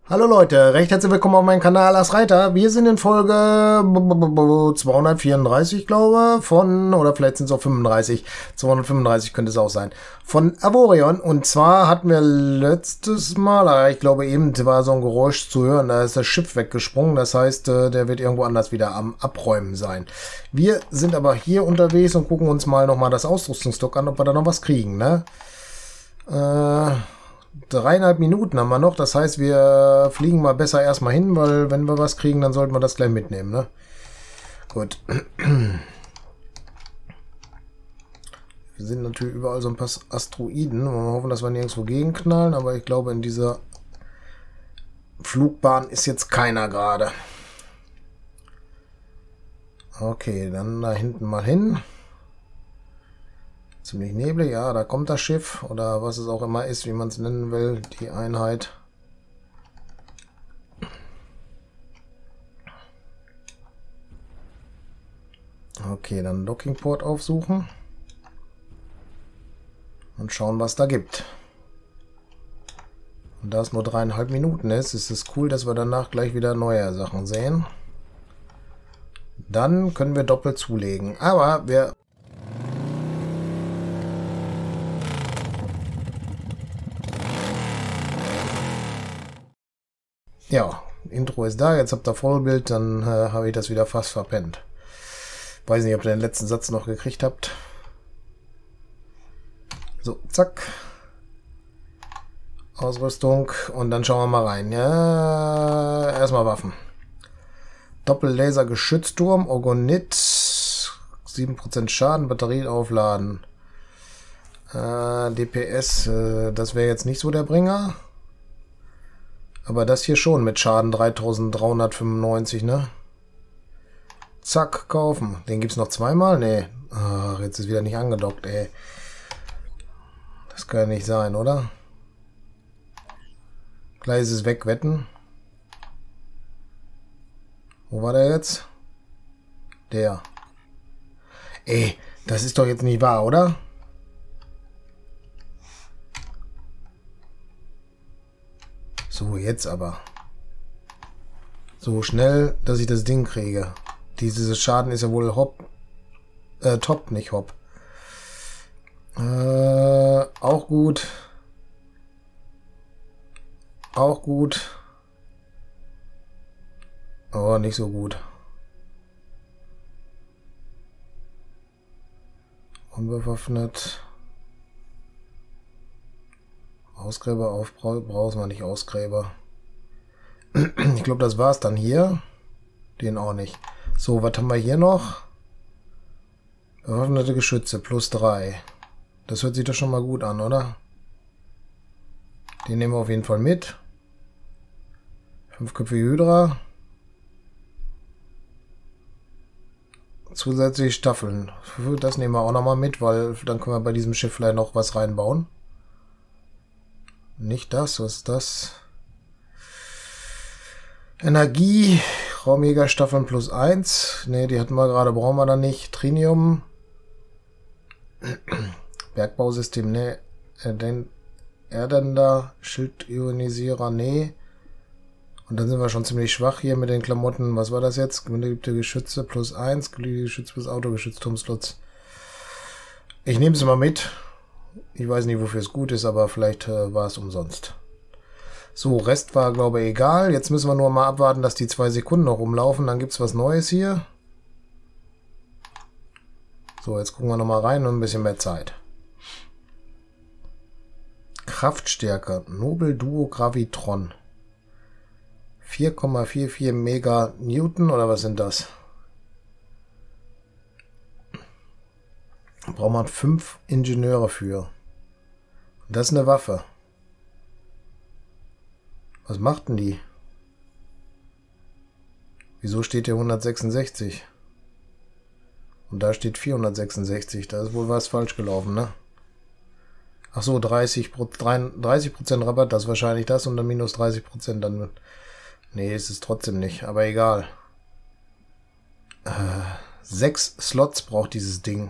Hallo Leute, recht herzlich willkommen auf meinem Kanal Lars Reiter. Wir sind in Folge 234, glaube oder vielleicht sind es auch 35. 235 könnte es auch sein. Von Avorion. Und zwar hatten wir letztes Mal, ich glaube eben, war so ein Geräusch zu hören, da ist das Schiff weggesprungen. Das heißt, der wird irgendwo anders wieder am Abräumen sein. Wir sind aber hier unterwegs und gucken uns mal nochmal das Ausrüstungsstock an, ob wir da noch was kriegen, ne? 3,5 Minuten haben wir noch. Das heißt, wir fliegen mal besser erstmal hin, weil wenn wir was kriegen, dann sollten wir das gleich mitnehmen, ne? Gut. Wir sind natürlich überall so ein paar Asteroiden. Wir hoffen, dass wir nirgendwo gegenknallen, aber ich glaube, in dieser Flugbahn ist jetzt keiner gerade. Okay, dann da hinten mal hin. Ziemlich neblig, ja, da kommt das Schiff oder was es auch immer ist, wie man es nennen will, die Einheit. Okay, dann Dockingport aufsuchen und schauen, was da gibt. Und da es nur 3,5 Minuten ist es cool, dass wir danach gleich wieder neue Sachen sehen. Dann können wir doppelt zulegen, aber wir... Ja, Intro ist da, jetzt habt ihr Vollbild, dann habe ich das wieder fast verpennt. Weiß nicht, ob ihr den letzten Satz noch gekriegt habt. So, zack. Ausrüstung und dann schauen wir mal rein. Ja, erstmal Waffen. Doppel-Laser-Geschützturm, Orgonit, 7% Schaden, Batterie aufladen. DPS, das wäre jetzt nicht so der Bringer. Aber das hier schon mit Schaden 3395, ne? Zack, kaufen. Den gibt's noch zweimal? Nee. Ach, jetzt ist wieder nicht angedockt, ey. Das kann ja nicht sein, oder? Gleich ist es weg, wetten. Wo war der jetzt? Der. Ey, das ist doch jetzt nicht wahr, oder? So, jetzt aber. So schnell, dass ich das Ding kriege. Dieses Schaden ist ja wohl top, nicht Hop. Auch gut. Auch gut. Oh, nicht so gut. Unbewaffnet. Ausgräber brauchen wir nicht, Ausgräber. Ich glaube, das war's dann hier. Den auch nicht. So, was haben wir hier noch? Bewaffnete Geschütze, +3. Das hört sich doch schon mal gut an, oder? Den nehmen wir auf jeden Fall mit. 5-köpfige Hydra. Zusätzliche Staffeln. Das nehmen wir auch nochmal mit, weil dann können wir bei diesem Schiff vielleicht noch was reinbauen. Nicht das, was ist das? Energie, Raumjägerstaffeln +1. Ne, die hatten wir gerade, brauchen wir dann nicht. Trinium. Bergbausystem, ne. Erdender, Schildionisierer, ne. Und dann sind wir schon ziemlich schwach hier mit den Klamotten. Was war das jetzt? Geliebte Geschütze +1, geliebte Geschütze plus Autogeschütz, Turmslots. Ich nehme es mal mit. Ich weiß nicht, wofür es gut ist, aber vielleicht war es umsonst. So, Rest war, glaube ich, egal. Jetzt müssen wir nur mal abwarten, dass die 2 Sekunden noch rumlaufen. Dann gibt es was Neues hier. So, jetzt gucken wir noch mal rein und ein bisschen mehr Zeit. Kraftstärke. Nobel Duo Gravitron. 4,44 Mega Newton, oder was sind das? Da braucht man 5 Ingenieure für. Das ist eine Waffe. Was macht denn die? Wieso steht hier 166? Und da steht 466. Da ist wohl was falsch gelaufen, ne? Ach so, 30% Rabatt, das ist wahrscheinlich das und dann minus 30% dann. Nee, ist es trotzdem nicht, aber egal. 6 Slots braucht dieses Ding.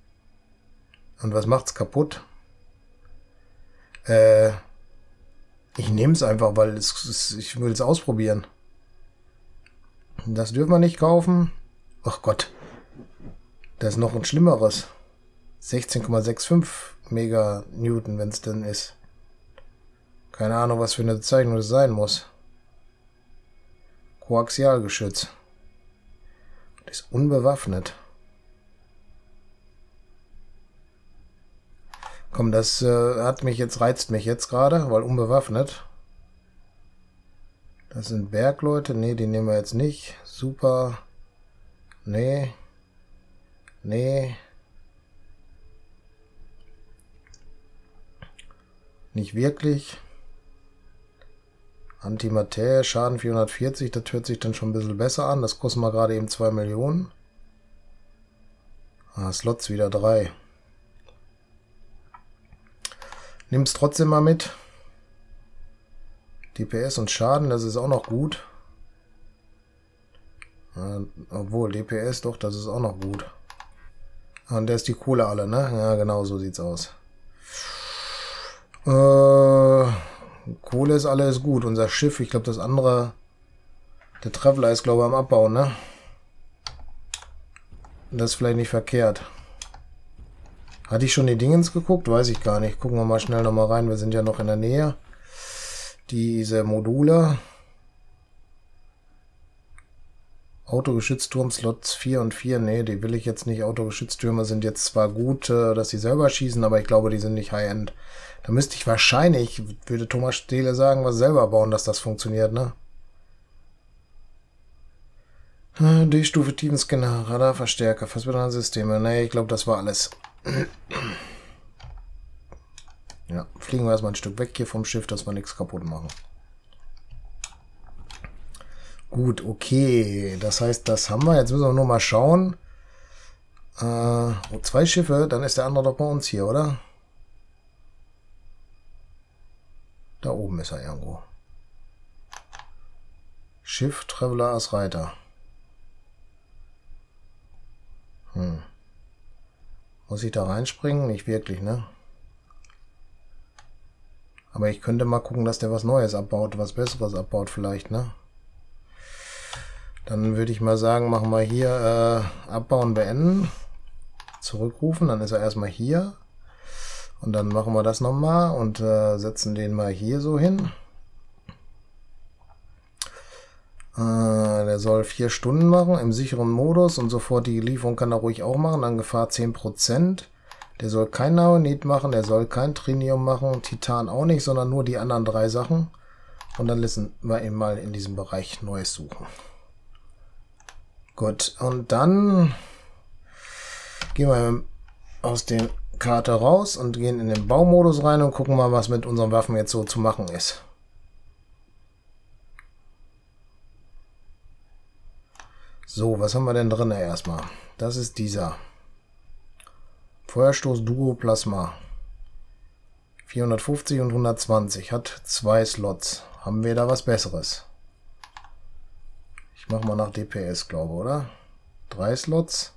Und was macht's kaputt? Ich nehme es einfach, weil ich will es ausprobieren. Das dürfen wir nicht kaufen. Ach Gott. Da ist noch ein schlimmeres. 16,65 Meganewton, wenn es denn ist. Keine Ahnung, was für eine Bezeichnung das sein muss. Koaxialgeschütz. Das ist unbewaffnet. Komm, das reizt mich jetzt gerade, weil unbewaffnet. Das sind Bergleute. Nee, die nehmen wir jetzt nicht. Super. Nee. Nee. Nicht wirklich. Antimaterie, Schaden 440, das hört sich dann schon ein bisschen besser an. Das kostet mal gerade eben 2 Millionen. Slots wieder 3. Nimm's trotzdem mal mit. DPS und Schaden, das ist auch noch gut. Obwohl, DPS, doch, das ist auch noch gut. Und der ist die Kohle alle, ne? Ja, genau, so sieht's aus. Kohle ist alles gut. Unser Schiff, ich glaube, das andere, der Traveler ist, glaube ich, am Abbauen, ne? Das ist vielleicht nicht verkehrt. Hatte ich schon die Dingens geguckt? Weiß ich gar nicht. Gucken wir mal schnell nochmal rein. Wir sind ja noch in der Nähe. Diese Module. Autogeschützturm, Slots 4 und 4. Nee, die will ich jetzt nicht. Autogeschütztürme sind jetzt zwar gut, dass sie selber schießen, aber ich glaube, die sind nicht High-End. Da müsste ich wahrscheinlich, würde Thomas Steele sagen, was selber bauen, dass das funktioniert, ne? D-Stufe Tiefenscanner, Radarverstärker, Systeme. Nee, ich glaube, das war alles. Ja, fliegen wir erstmal ein Stück weg hier vom Schiff, dass wir nichts kaputt machen. Gut, okay. Das heißt, das haben wir. Jetzt müssen wir nur mal schauen. 2 Schiffe, dann ist der andere doch bei uns hier, oder? Da oben ist er irgendwo. Schiff, Traveler als Reiter. Muss ich da reinspringen? Nicht wirklich, ne? Aber ich könnte mal gucken, dass der was Neues abbaut, was Besseres abbaut vielleicht, ne? Dann würde ich mal sagen, machen wir hier Abbauen beenden. Zurückrufen, dann ist er erstmal hier. Und dann machen wir das nochmal und setzen den mal hier so hin. Der soll 4 Stunden machen im sicheren Modus und sofortige Lieferung kann er ruhig auch machen. Dann Gefahr 10%. Der soll kein Naonit machen, der soll kein Trinium machen, Titan auch nicht, sondern nur die anderen 3 Sachen. Und dann lassen wir ihn mal in diesem Bereich Neues suchen. Gut, und dann gehen wir aus der Karte raus und gehen in den Baumodus rein und gucken mal, was mit unseren Waffen jetzt so zu machen ist. So, was haben wir denn drin erstmal? Das ist dieser. Feuerstoß Duo Plasma. 450 und 120. Hat 2 Slots. Haben wir da was Besseres? Ich mache mal nach DPS, glaube ich, oder? 3 Slots.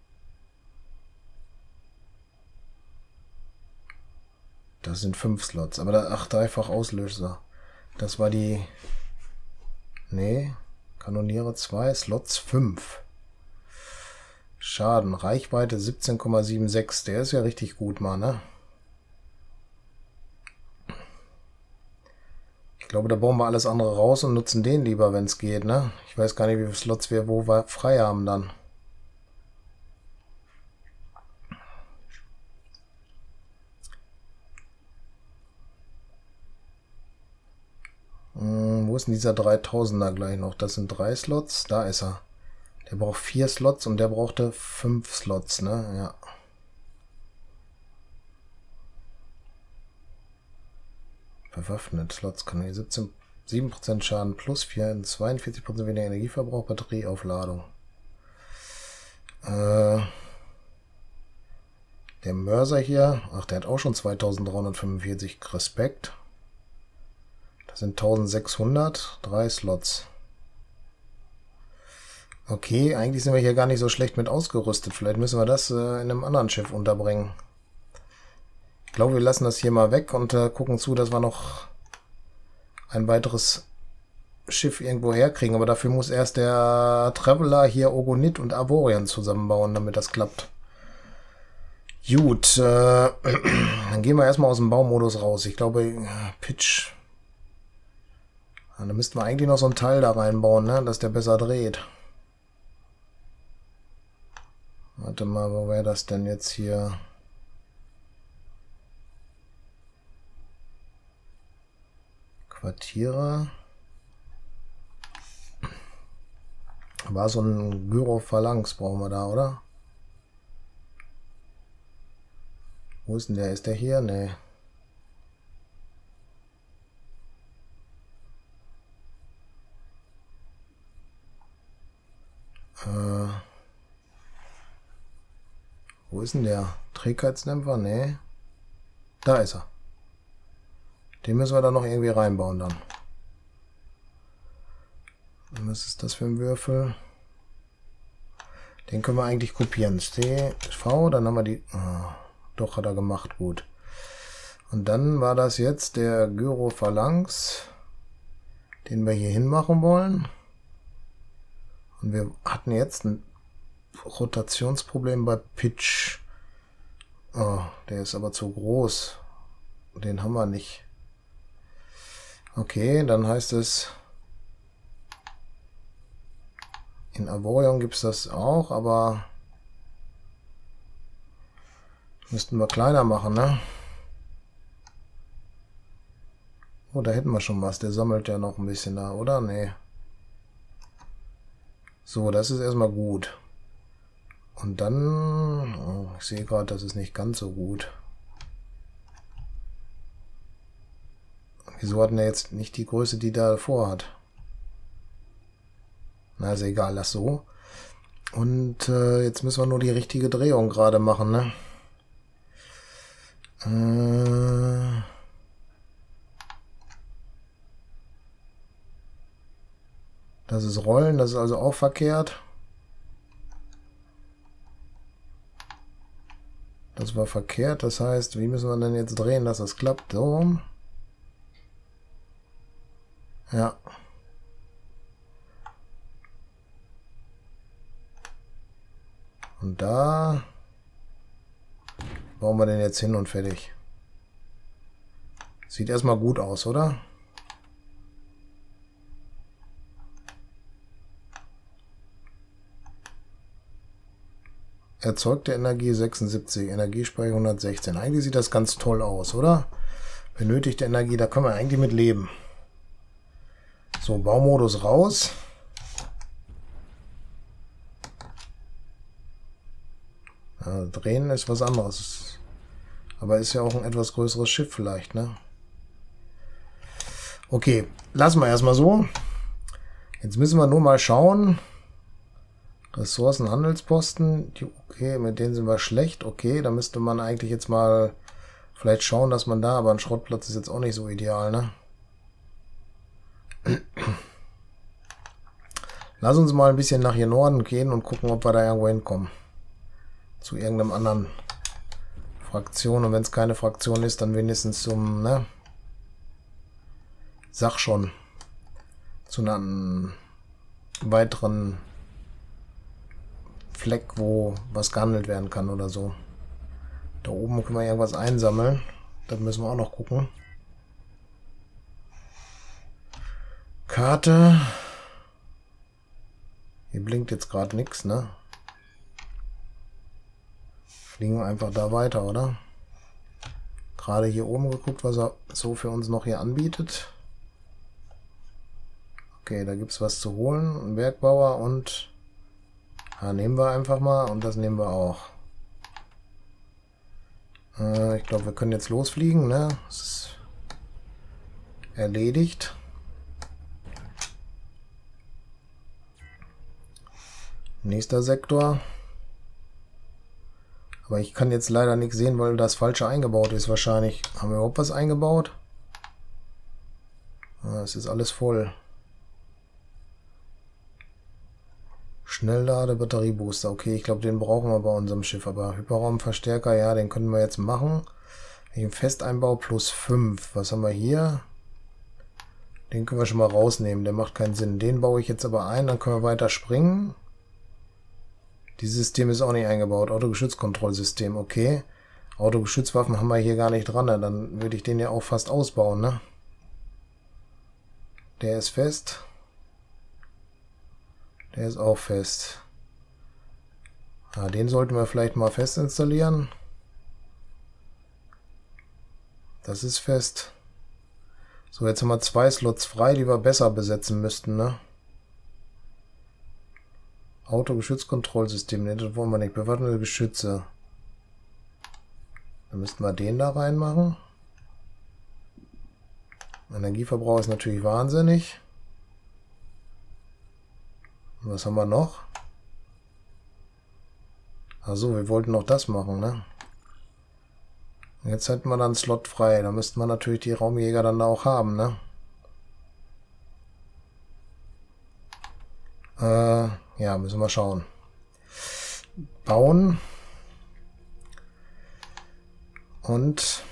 Das sind 5 Slots. Aber da, ach, dreifach Auslöser. Das war die... Nee. Kanoniere 2, Slots 5. Schaden, Reichweite 17,76. Der ist ja richtig gut, mal, ne? Ich glaube, da bauen wir alles andere raus und nutzen den lieber, wenn es geht, ne? Ich weiß gar nicht, wie viele Slots wir wo wir frei haben dann. Wo ist denn dieser 3000er gleich noch? Das sind 3 Slots. Da ist er. Der braucht 4 Slots und der brauchte 5 Slots, ne? Ja. Bewaffnet. Slots kann 7% Schaden plus 42% weniger Energieverbrauch, Batterieaufladung. Der Mörser hier, ach, der hat auch schon 2345 Respekt. Das sind 1600, 3 Slots. Okay, eigentlich sind wir hier gar nicht so schlecht mit ausgerüstet. Vielleicht müssen wir das in einem anderen Schiff unterbringen. Ich glaube, wir lassen das hier mal weg und gucken zu, dass wir noch ein weiteres Schiff irgendwo herkriegen. Aber dafür muss erst der Traveler hier Ogonit und Avorion zusammenbauen, damit das klappt. Gut, dann gehen wir erstmal aus dem Baumodus raus. Ich glaube, Pitch. Ja, da müssten wir eigentlich noch so ein Teil da reinbauen, ne? Dass der besser dreht. Warte mal, wo wäre das denn jetzt hier? Quartiere. War so ein Gyrophalanx brauchen wir da, oder? Wo ist denn der? Ist der hier? Nee. Wo ist denn der? Trägheitsdämpfer? Nee. Da ist er. Den müssen wir dann noch irgendwie reinbauen dann. Und was ist das für ein Würfel? Den können wir eigentlich kopieren. CV, dann haben wir die... Oh, doch, hat er gemacht, gut. Und dann war das jetzt der Gyrophalanx, den wir hier hinmachen wollen. Und wir hatten jetzt ein Rotationsproblem bei Pitch. Oh, der ist aber zu groß. Den haben wir nicht. Okay, dann heißt es... In Avorion gibt es das auch, aber... Müssten wir kleiner machen, ne? Oh, da hätten wir schon was. Der sammelt ja noch ein bisschen da, oder? Nee. So, das ist erstmal gut. Und dann... Oh, ich sehe gerade, das ist nicht ganz so gut. Wieso hat er jetzt nicht die Größe, die da vorhat? Na, ist egal, lass so. Und jetzt müssen wir nur die richtige Drehung gerade machen, ne? Das ist Rollen, das ist also auch verkehrt. Das war verkehrt, das heißt, wie müssen wir denn jetzt drehen, dass das klappt? So. Ja. Und da bauen wir den jetzt hin und fertig. Sieht erstmal gut aus, oder? Erzeugte Energie 76, Energiespeicher 116. Eigentlich sieht das ganz toll aus, oder? Benötigte Energie, da können wir eigentlich mit leben. So, Baumodus raus. Ja, drehen ist was anderes. Aber ist ja auch ein etwas größeres Schiff vielleicht, ne? Okay, lassen wir erstmal so. Jetzt müssen wir nur mal schauen. Ressourcen, Handelsposten. Okay, mit denen sind wir schlecht. Okay, da müsste man eigentlich jetzt mal vielleicht schauen, dass man da... Aber ein Schrottplatz ist jetzt auch nicht so ideal, ne? Lass uns mal ein bisschen nach hier Norden gehen und gucken, ob wir da irgendwo hinkommen. Zu irgendeinem anderen Fraktion. Und wenn es keine Fraktion ist, dann wenigstens zum, ne? Sag schon. Zu einem weiteren Fleck, wo was gehandelt werden kann oder so. Da oben können wir irgendwas einsammeln. Das müssen wir auch noch gucken. Karte. Hier blinkt jetzt gerade nichts, ne? Fliegen wir einfach da weiter, oder? Gerade hier oben geguckt, was er so für uns noch hier anbietet. Okay, da gibt es was zu holen. Ein Bergbauer und... Ja, nehmen wir einfach mal und das nehmen wir auch. Ich glaube, wir können jetzt losfliegen, ne? Das ist erledigt. Nächster Sektor. Aber ich kann jetzt leider nichts sehen, weil das Falsche eingebaut ist wahrscheinlich. Haben wir überhaupt was eingebaut? Es ist alles voll. Schnelllade, Batteriebooster. Okay, ich glaube, den brauchen wir bei unserem Schiff. Aber Hyperraumverstärker, ja, den können wir jetzt machen. Den Festeinbau plus 5. Was haben wir hier? Den können wir schon mal rausnehmen, der macht keinen Sinn. Den baue ich jetzt aber ein, dann können wir weiter springen. Dieses System ist auch nicht eingebaut. Autogeschützkontrollsystem, okay. Autogeschützwaffen haben wir hier gar nicht dran, ne? Dann würde ich den ja auch fast ausbauen, ne? Der ist fest. Der ist auch fest. Ja, den sollten wir vielleicht mal fest installieren. Das ist fest. So, jetzt haben wir 2 Slots frei, die wir besser besetzen müssten, ne? Autogeschützkontrollsystem, ne, das wollen wir nicht. Bewaffnete Geschütze. Dann müssten wir den da reinmachen. Energieverbrauch ist natürlich wahnsinnig. Und was haben wir noch? Also, wir wollten noch das machen, ne? Jetzt hätten wir dann einen Slot frei. Da müssten wir natürlich die Raumjäger dann auch haben, ne? Ja, müssen wir schauen. Bauen. Und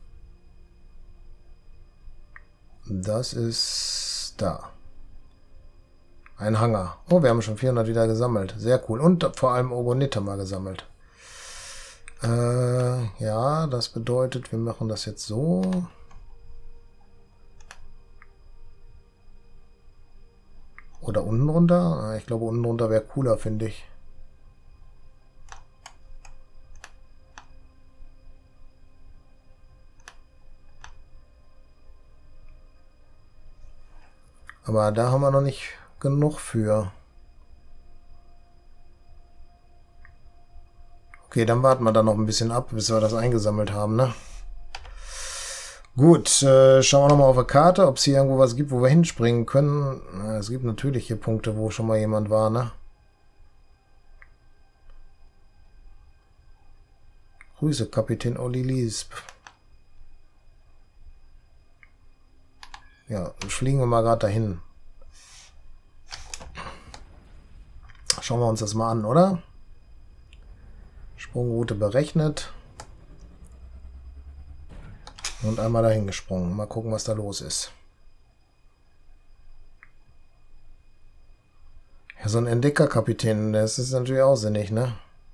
das ist da. Ein Hangar. Oh, wir haben schon 400 wieder gesammelt. Sehr cool. Und vor allem Ogonit haben wir gesammelt. Ja, das bedeutet, wir machen das jetzt so. Oder unten runter? Ich glaube, unten runter wäre cooler, finde ich. Aber da haben wir noch nicht genug für. Okay, dann warten wir da noch ein bisschen ab, bis wir das eingesammelt haben, ne? Gut, schauen wir nochmal auf der Karte, ob es hier irgendwo was gibt, wo wir hinspringen können. Es gibt natürlich hier Punkte, wo schon mal jemand war, ne? Grüße, Kapitän Olli Liesp. Ja, dann fliegen wir mal gerade dahin. Schauen wir uns das mal an, oder? Sprungroute berechnet. Und einmal dahin gesprungen. Mal gucken, was da los ist. Ja, so ein Entdeckerkapitän, das ist natürlich auch sinnig, ne?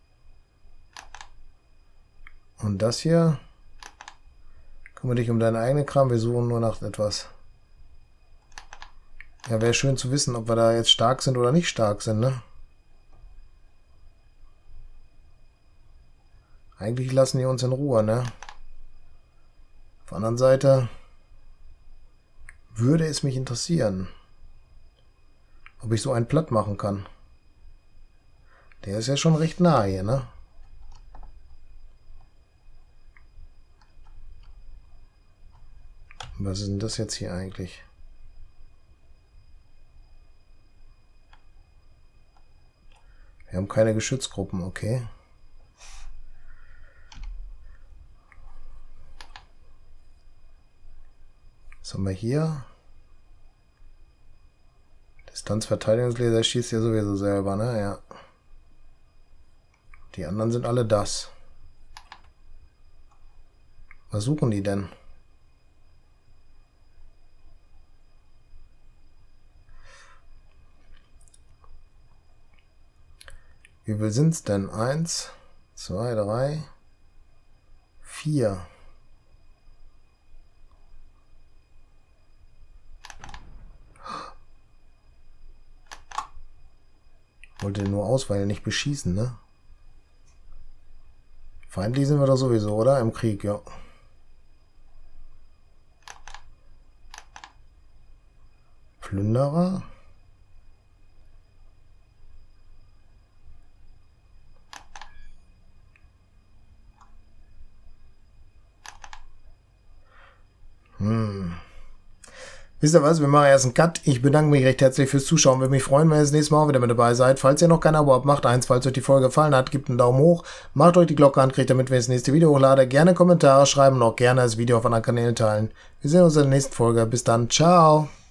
Und das hier? Kümmere dich um deinen eigenen Kram, wir suchen nur nach etwas. Ja, wäre schön zu wissen, ob wir da jetzt stark sind oder nicht stark sind, ne? Eigentlich lassen die uns in Ruhe, ne? Auf der anderen Seite würde es mich interessieren, ob ich so einen platt machen kann. Der ist ja schon recht nah hier, ne? Was ist denn das jetzt hier eigentlich? Wir haben keine Geschützgruppen, okay. Was haben wir hier? Distanzverteidigungslaser schießt ja sowieso selber, ne? Ja. Die anderen sind alle das. Was suchen die denn? Wie viel sind es denn? 1, 2, 3, 4. Wollte nur ausweilen, nicht beschießen, ne? Feindlich sind wir doch sowieso, oder? Im Krieg, ja. Plünderer? Wisst ihr was? Wir machen erst einen Cut. Ich bedanke mich recht herzlich fürs Zuschauen. Würde mich freuen, wenn ihr das nächste Mal auch wieder mit dabei seid. Falls ihr noch kein Abo habt, macht eins. Falls euch die Folge gefallen hat, gebt einen Daumen hoch. Macht euch die Glocke an, kriegt damit, wenn ich das nächste Video hochlade. Gerne Kommentare schreiben und auch gerne das Video auf anderen Kanälen teilen. Wir sehen uns in der nächsten Folge. Bis dann. Ciao.